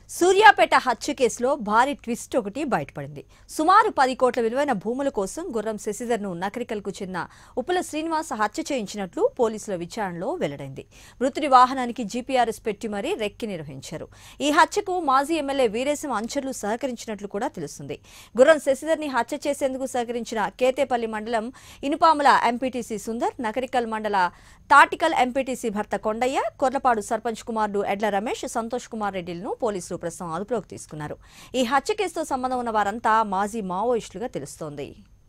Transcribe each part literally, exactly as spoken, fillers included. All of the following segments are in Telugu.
సూర్యాపేట హత్య కేసులో భారీ ట్విస్ట్ ఒకటి బయటపడింది. సుమారు పది కోట్ల విలువైన భూముల కోసం గుర్రం శశిధర్ను నకరికల్కు చెందిన ఉప్పల శ్రీనివాస్ హత్య చేయించినట్లు పోలీసుల విచారణలో వెల్లడైంది. మృతుడి వాహనానికి జీపీఆర్ఎస్ పెట్టి మరీ రెక్కి నిర్వహించారు. ఈ హత్యకు మాజీ ఎమ్మెల్యే వీరేశం అంచర్లు సహకరించినట్లు కూడా తెలుస్తుంది. గుర్రం శశిధర్ని హత్య చేసేందుకు సహకరించిన కేతేపల్లి మండలం ఇనుపాముల ఎంపీటీసీ సుందర్, నకరికల్ మండల తాటికల్ ఎంపీటీసీ భర్త కొండయ్య, కొర్లపాడు సర్పంచ్ కుమారుడు ఎడ్ల రమేష్, సంతోష్ కుమార్ రెడ్డిలను పోలీసులు ప్రస్తుతం అదుపులోకి తీసుకున్నారు. ఈ హత్య కేసుతో సంబంధం ఉన్న వారంతా మాజీ మావోయిస్టులుగా తెలుస్తోంది.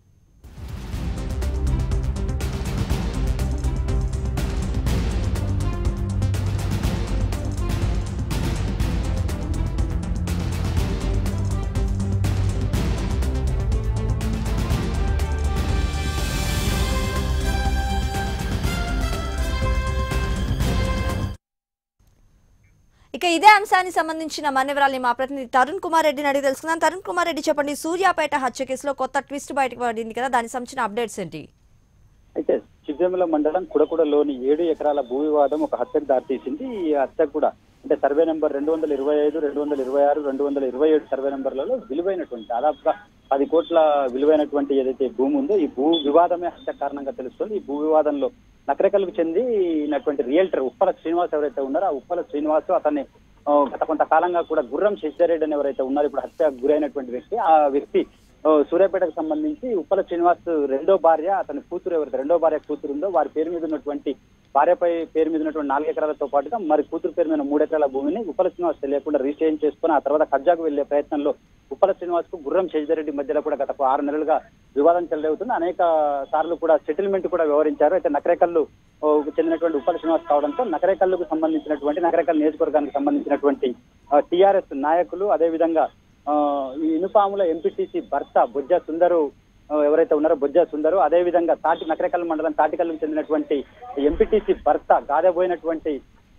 ఇక ఇదే అంశానికి సంబంధించిన మరిన్ని వివరాలని మా ప్రతినిధి తరుణ్ కుమార్ రెడ్డిని అడిగి తెలుసుకుందాం. తరుణ్ కుమార్ రెడ్డి, చెప్పండి, సూర్యాపేట హత్య కేసులో కొత్త ట్విస్ట్ బయటకు పడింది కదా, దానికి సంబంధించిన అప్డేట్స్ ఏంటి? అయితే చిజ్జమిల మండలం కుడకుడలోని ఏడు ఎకరాల భూ వివాదం ఒక హత్యకు దారితీసింది. ఈ హత్య కూడా అంటే సర్వే నెంబర్ రెండు వందల ఇరవై ఐదు రెండు వందల ఇరవై ఆరు రెండు వందల ఇరవై ఏడు సర్వే నెంబర్లలో విలువైనటువంటి దాదాపుగా పది కోట్ల విలువైనటువంటి ఏదైతే భూమి ఉందో ఈ భూ వివాదమే హత్య కారణంగా తెలుస్తుంది. ఈ భూ వివాదంలో నకరికల్కు చెందినటువంటి రియల్టర్ ఉప్పల శ్రీనివాస్ ఎవరైతే ఉన్నారో ఆ ఉప్పల శ్రీనివాస్ అతన్ని గత కొంతకాలంగా కూడా గుర్రం శశిధర్ అని ఎవరైతే ఉన్నారో ఇప్పుడు హత్య గురైనటువంటి వ్యక్తి, ఆ వ్యక్తి సూర్యాపేటకు సంబంధించి ఉప్పల శ్రీనివాస్ రెండో భార్య, అతని కూతురు ఎవరైతే రెండో భార్య కూతురు ఉందో వారి పేరు మీద ఉన్నటువంటి భార్యపై పేరు మీద ఉన్నటువంటి నాలుగు ఎకరాలతో పాటుగా మరి కూతురు పేరు మీద మూడు ఎకరాల భూమిని ఉప్పల శ్రీనివాస్ తెలియకుండా రిజిస్ట్రేషన్ చేసుకుని ఆ తర్వాత కబ్జాకు వెళ్లే ప్రయత్నంలో ఉప్పల శ్రీనివాస్ కు గుర్రం శశిధర్ రెడ్డి మధ్యలో కూడా గత ఆరు నెలలుగా వివాదం చెలరేగుతుంది. అనేక సార్లు కూడా సెటిల్మెంట్ కూడా వ్యవహరించారు. అయితే నకరేకల్లు చెందినటువంటి ఉప్పల శ్రీనివాస్ కావడంతో నకరేకల్లుకు సంబంధించినటువంటి నకరేకల్ నియోజకవర్గానికి సంబంధించినటువంటి టీఆర్ఎస్ నాయకులు, అదేవిధంగా ఈ ఇనుపాముల ఎంపీటీసీ భర్త బొజ్జ సుందరు ఎవరైతే ఉన్నారో బొజ్జ సుందరు, అదేవిధంగా తాటి నకరేకల్ మండలం తాటికల్లుకు చెందినటువంటి ఎంపీటీసీ భర్త గాదబోయినటువంటి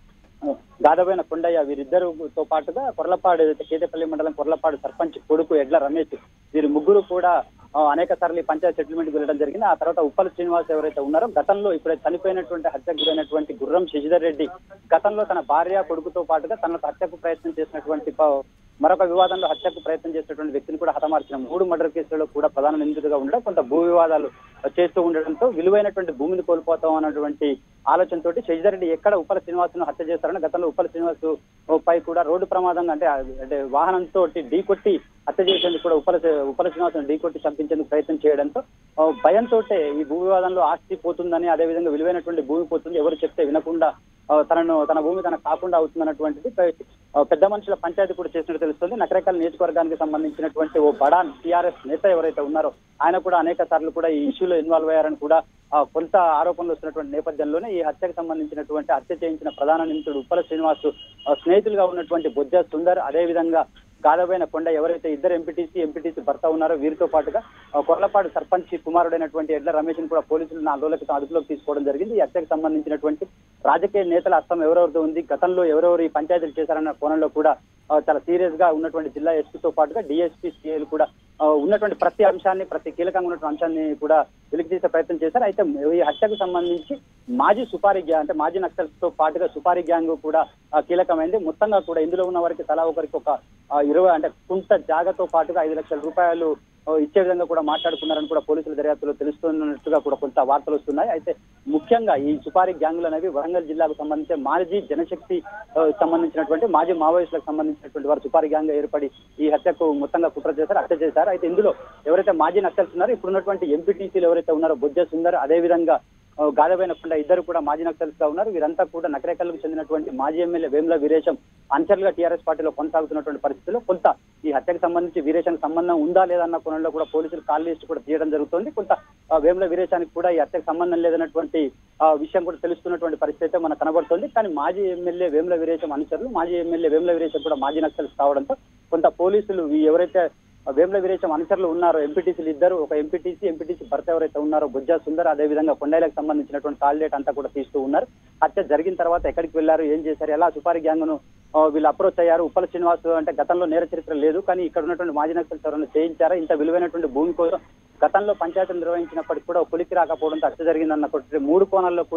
గాదబోయిన కొండయ్య, వీరిద్దరుతో పాటుగా కొర్లపాడు కేతేపల్లి మండలం కొర్లపాడు సర్పంచ్ కొడుకు ఎడ్ల రమేష్, వీరి ముగ్గురు కూడా అనేక సార్లు పంచాయత్ సెటిల్మెంట్ వెళ్ళడం జరిగింది. ఆ తర్వాత ఉప్పల శ్రీనివాస్ ఎవరైతే ఉన్నారో గతంలో ఇప్పుడే చనిపోయినటువంటి హత్యకు గురైనటువంటి గుర్రం శశిధర్ రెడ్డి గతంలో తన భార్య కొడుకుతో పాటుగా తన హత్యకు ప్రయత్నం చేసినటువంటి మరొక వివాదంలో హత్యకు ప్రయత్నం చేసినటువంటి వ్యక్తిని కూడా హతమార్చిన మూడు మర్డర్ కేసులలో కూడా ప్రధాన నిందితుడిగా ఉండడం, కొంత భూ వివాదాలు చేస్తూ ఉండడంతో విలువైనటువంటి భూమిని కోల్పోతాం అన్నటువంటి ఆలోచనతో శశిధర్ రెడ్డి ఎక్కడ ఉప్పల శ్రీనివాస్ను హత్య చేస్తారని గతంలో ఉప్పల శ్రీనివాస్ పై కూడా రోడ్డు ప్రమాదంగా అంటే అంటే వాహనంతో ఢీకొట్టి హత్య చేసేందుకు కూడా ఉప్పల ఉప్పల శ్రీనివాస్ను ఢీకొట్టి చంపించేందుకు ప్రయత్నం చేయడంతో భయంతో ఈ భూ వివాదంలో ఆస్తి పోతుందని, అదేవిధంగా విలువైనటువంటి భూమి పోతుంది, ఎవరు చెప్తే వినకుండా తనను తన భూమి తనకు కాకుండా అవుతుందన్నటువంటిది పెద్ద మనుషుల పంచాయతీ కూడా చేసినట్టు తెలుస్తుంది. నకరేకల్ నియోజకవర్గానికి సంబంధించినటువంటి ఓ బడాన్ టీఆర్ఎస్ నేత ఎవరైతే ఉన్నారో ఆయన కూడా అనేక సార్లు కూడా ఈ ఇష్యూలో ఇన్వాల్వ్ అయ్యారని కూడా కొంత ఆరోపణలు వస్తున్నటువంటి నేపథ్యంలోనే ఈ హత్యకు సంబంధించినటువంటి హత్య చేయించిన ప్రధాన నిందితుడు ఉప్పల శ్రీనివాస్ స్నేహితులుగా ఉన్నటువంటి బొజ్జ సుందర్, అదేవిధంగా గాదబోయిన కొండ ఎవరైతే ఇద్దరు ఎంపీటీసీ ఎంపీటీసీ భర్త ఉన్నారో వీరితో పాటుగా కొర్లపాడు సర్పంచ్ కుమారుడైనటువంటి ఎడ్ల రమేష్ ను కూడా పోలీసులు నాలుగు రోజుల క్రితం అదుపులోకి తీసుకోవడం జరిగింది. ఈ హత్యకు సంబంధించినటువంటి రాజకీయ నేతల హస్తం ఎవరెవరితో ఉంది, గతంలో ఎవరెవరు ఈ పంచాయతీలు చేశారన్న కోణంలో కూడా చాలా సీరియస్ గా ఉన్నటువంటి జిల్లా ఎస్పీతో పాటుగా డిఎస్పీ సిఐలు కూడా ఉన్నటువంటి ప్రతి అంశాన్ని ప్రతి కీలకంగా ఉన్నటువంటి అంశాన్ని కూడా వెలికి తీసే ప్రయత్నం చేశారు. అయితే ఈ హత్యకు సంబంధించి మాజీ సుపారీ గ్యాంగ్ అంటే మాజీ నక్సల్స్ తో పాటుగా సుపారీ గ్యాంగ్ కూడా కీలకమైంది. మొత్తంగా కూడా ఇందులో ఉన్న వారికి తలా ఒకరికి ఒక ఇరవై అంటే కుంట జాగతో పాటుగా ఐదు లక్షల రూపాయలు ఇచ్చే విధంగా కూడా మాట్లాడుకున్నారని కూడా పోలీసుల దర్యాప్తులో తెలుస్తున్నట్టుగా కూడా కొంత వార్తలు వస్తున్నాయి. అయితే ముఖ్యంగా ఈ సుపారీ గ్యాంగులు అనేవి వరంగల్ జిల్లాకు సంబంధించి మాజీ జనశక్తి సంబంధించినటువంటి మాజీ మావోయిస్టులకు సంబంధించినటువంటి వారు సుపారీ గ్యాంగ్ ఏర్పడి ఈ హత్యకు మొత్తంగా కుట్ర చేశారు, హత్య చేశారు. అయితే ఇందులో ఎవరైతే మాజీ నక్సల్స్ ఉన్నారో ఇప్పుడున్నటువంటి ఎంపీటీసీలు ఎవరైతే ఉన్నారో బొజ్జ సుందర్, అదేవిధంగా గాదబోయిన కొండ ఇద్దరు కూడా మాజీ నక్సల్స్ గా ఉన్నారు. వీరంతా కూడా నకరేకల్కు చెందినటువంటి మాజీ ఎమ్మెల్యే వేముల వీరేశం అంచర్లుగా టీఆర్ఎస్ పార్టీలో కొనసాగుతున్నటువంటి పరిస్థితుల్లో కొంత ఈ హత్యకు సంబంధించి వీరేశానికి సంబంధం ఉందా లేదన్న కోణంలో కూడా పోలీసులు కాల్ లిస్ట్ కూడా తీయడం జరుగుతుంది. కొంత వేముల వీరేశానికి కూడా ఈ హత్యకు సంబంధం లేదన్నటువంటి విషయం కూడా తెలుస్తున్నటువంటి పరిస్థితి అయితే మనకు కనబడుతుంది. కానీ మాజీ ఎమ్మెల్యే వేముల వీరేశం అనుచరులు మాజీ ఎమ్మెల్యే వేముల వీరేశం కూడా మాజీ నక్సల్స్ కావడంతో కొంత పోలీసులు ఎవరైతే వేముల వీరేశం అనుచరులు ఉన్నారో ఎంపీటీసీలు ఇద్దరు, ఒక ఎంపీటీసీ ఎంపీటీసీ భర్త ఎవరైతే ఉన్నారో బొజ్జ సుందర్, అదేవిధంగా కొండైలకు సంబంధించినటువంటి కాల్ డేట్ అంతా కూడా తీస్తూ ఉన్నారు. హత్య జరిగిన తర్వాత ఎక్కడికి వెళ్లారు, ఏం చేశారు, ఎలా సుపారీ గ్యాంగ్ ను వీళ్ళు అప్రోచ్ అయ్యారు. ఉప్పల శ్రీనివాస్ అంటే గతంలో నేర చరిత్ర లేదు, కానీ ఇక్కడ ఉన్నటువంటి మాజీ నక్సల్స్ ఎవరైనా చేయించారా, ఇంత విలువైనటువంటి భూమి కోసం గతంలో పంచాయతీలు నిర్వహించినప్పటికీ కూడా కొలికి రాకపోవడంతో హత్య జరిగిందన్న మూడు కోణాల్లో కూడా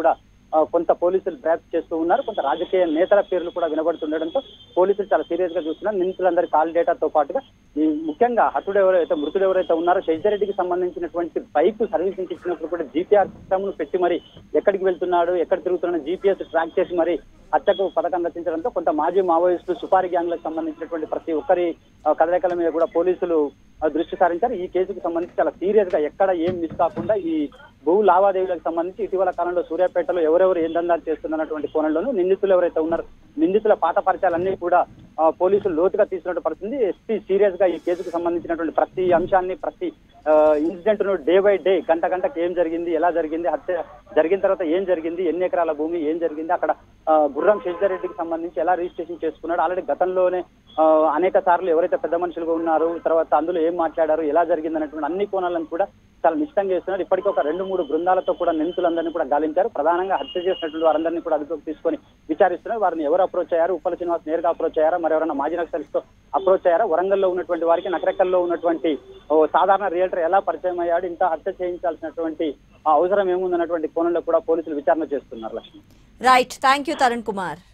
కొంత పోలీసులు ప్రయత్నం చేస్తూ ఉన్నారు. కొంత రాజకీయ నేతల పేర్లు కూడా వినబడుతుండడంతో పోలీసులు చాలా సీరియస్ గా చూస్తున్నారు. నిందితులందరి కాల్ డేటాతో పాటుగా ఈ ముఖ్యంగా హతుడు ఎవరైతే మృతుడు ఎవరైతే ఉన్నారో శశిధర్రెడ్డికి సంబంధించినటువంటి బైక్ సర్వీసింగ్ ఇచ్చినప్పుడు కూడా జీపీఆర్ సిస్టమ్ ను పెట్టి మరి ఎక్కడికి వెళ్తున్నాడు, ఎక్కడ తిరుగుతున్నాడు జీపీఎస్ ట్రాక్ చేసి మరి హత్యకు పథకం రచించడంతో కొంత మాజీ మావోయిస్టులు సుపారీ గ్యాంగ్ లకు సంబంధించినటువంటి ప్రతి ఒక్కరి కదలికల మీద కూడా పోలీసులు దృష్టి సారించారు. ఈ కేసుకు సంబంధించి చాలా సీరియస్ గా ఎక్కడ ఏం మిస్ కాకుండా ఈ భూ లావాదేవీలకు సంబంధించి ఇటీవల కాలంలో సూర్యాపేటలో ఎవరెవరు ఏం దందాలు చేస్తున్నటువంటి కోణంలోనూ నిందితులు ఎవరైతే ఉన్నారో నిందితుల పాత పరిచయాలన్నీ కూడా పోలీసులు లోతుగా తీసుకున్నట్టు పడుతుంది. ఎస్పీ సీరియస్ గా ఈ కేసుకు సంబంధించినటువంటి ప్రతి అంశాన్ని ప్రతి ఇన్సిడెంట్ ను డే బై డే గంట గంటకి ఏం జరిగింది, ఎలా జరిగింది, హత్య జరిగిన తర్వాత ఏం జరిగింది, ఎన్ని ఎకరాల భూమి ఏం జరిగింది, అక్కడ గుర్రం శశిధర్రెడ్డికి సంబంధించి ఎలా రిజిస్ట్రేషన్ చేసుకున్నాడు, ఆల్రెడీ గతంలోనే అనేక సార్లు ఎవరైతే పెద్ద మనుషులుగా ఉన్నారు, తర్వాత అందులో ఏం మాట్లాడారు, ఎలా జరిగింది అనేటువంటి అన్ని కోణాలను కూడా చాలా నిశ్చితంగా చేస్తున్నారు. ఇప్పటికీ ఒక రెండు మూడు బృందాలతో కూడా నిందితులందరినీ కూడా గాలించారు. ప్రధానంగా హత్య చేసినటువంటి వారందరినీ కూడా అదుపులోకి తీసుకొని విచారిస్తున్నారు. వారిని ఎవరు అప్రోచ్ అయ్యారు, ఉప్పల శ్రీనివాస్ నేరుగా అప్రోచ్ అయ్యారా, మరి ఎవరైనా మాజీ నక్సల్స్ తో అప్రోచ్ అయ్యారా, వరంగల్లో ఉన్నటువంటి వారికి నకరెక్కల్లో ఉన్నటువంటి సాధారణ రియల్టర్ ఎలా పరిచయం అయ్యాడు, ఇంత హత్య చేయించాల్సినటువంటి అవసరం ఏముందన్నటువంటి కోణంలో కూడా పోలీసులు విచారణ చేస్తున్నారు. Lakshmi right, thank you Tarun Kumar.